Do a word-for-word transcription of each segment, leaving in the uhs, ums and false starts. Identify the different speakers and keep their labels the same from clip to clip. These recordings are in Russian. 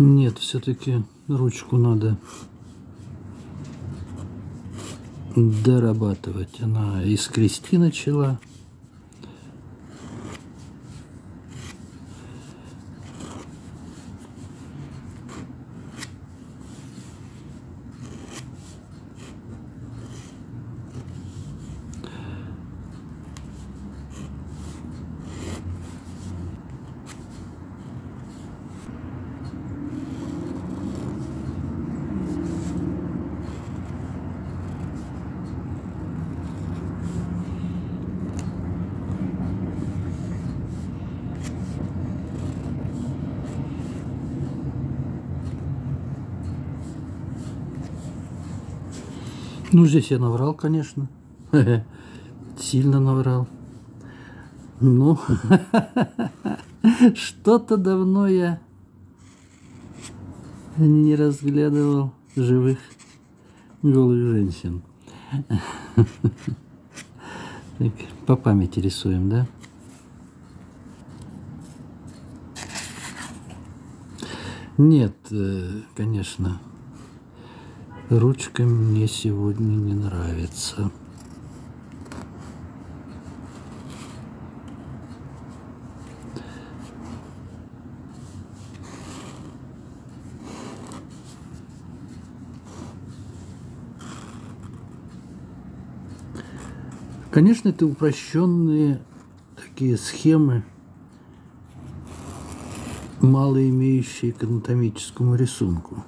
Speaker 1: Нет, все-таки ручку надо дорабатывать. Она искрести начала. Ну, здесь я наврал, конечно. Сильно наврал. Ну, что-то давно я не разглядывал живых голых женщин. Так, по памяти рисуем, да? Нет, конечно. Ручка мне сегодня не нравится. Конечно, это упрощенные такие схемы, мало имеющие к анатомическому рисунку.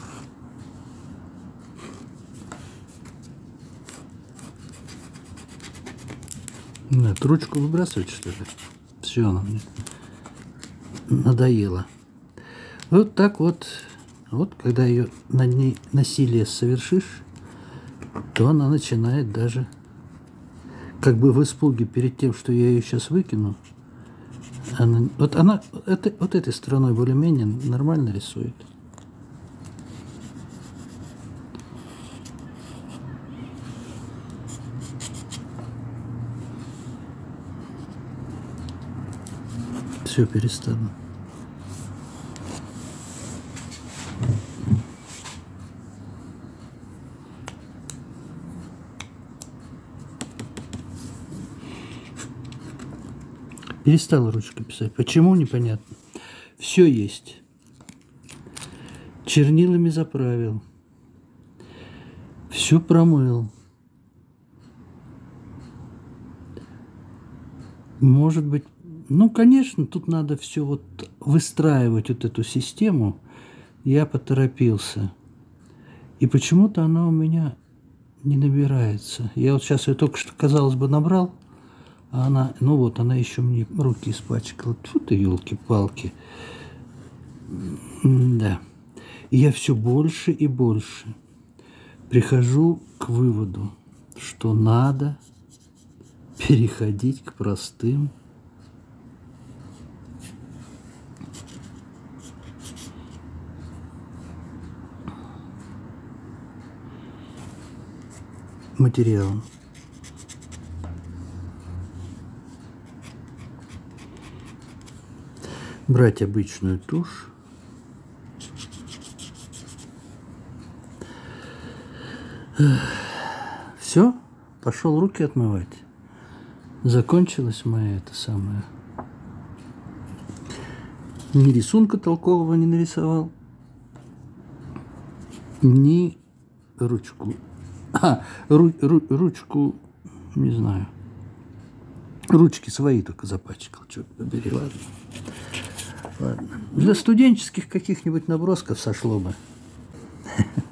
Speaker 1: Нет, ручку выбрасывать, что ли? Все, она мне надоела. Вот так вот, вот когда ее на ней насилие совершишь, то она начинает даже, как бы в испуге перед тем, что я ее сейчас выкину, она, вот она это, вот этой стороной более-менее нормально рисует. Все, перестану. Перестала ручкой писать. Почему, непонятно. Все есть. Чернилами заправил. Все промыл. Может быть, ну, конечно, тут надо все вот выстраивать, вот эту систему. Я поторопился. И почему-то она у меня не набирается. Я вот сейчас ее только что, казалось бы, набрал, а она, ну вот, она еще мне руки испачкала. Тьфу ты, елки-палки. Да. И я все больше и больше прихожу к выводу, что надо переходить к простым материалам. Брать обычную тушь. Все, пошел руки отмывать. Закончилась моя это самое. Ни рисунка толкового не нарисовал, ни ручку. А, ру, ру, ручку, не знаю. Ручки свои только запачкал. Черт побери, ладно. Ладно. Для студенческих каких-нибудь набросков сошло бы.